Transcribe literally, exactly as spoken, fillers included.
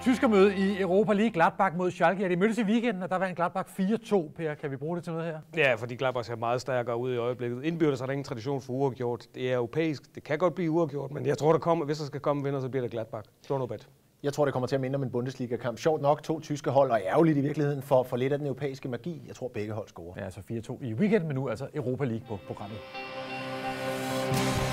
tyskermøde i Europa League. Gladbach mod Schalke. Ja, de mødtes i weekenden, og der var en Gladbach fire to. Per, kan vi bruge det til noget her? Ja, fordi Gladbach ser meget stærkere ud i øjeblikket. Indbyrdes er der ingen tradition for uafgjort. Det er europæisk. Det kan godt blive uafgjort, men jeg tror, der kommer, hvis der skal komme vinder, så bliver det Gladbach. Slå noget bet. Jeg tror, det kommer til at minde om en Bundesliga-kamp. Sjovt nok to tyske hold, og ærgerligt i virkeligheden for, for lidt af den europæiske magi. Jeg tror, begge hold scorer. Ja, altså fire to i weekenden, men nu altså Europa League på programmet.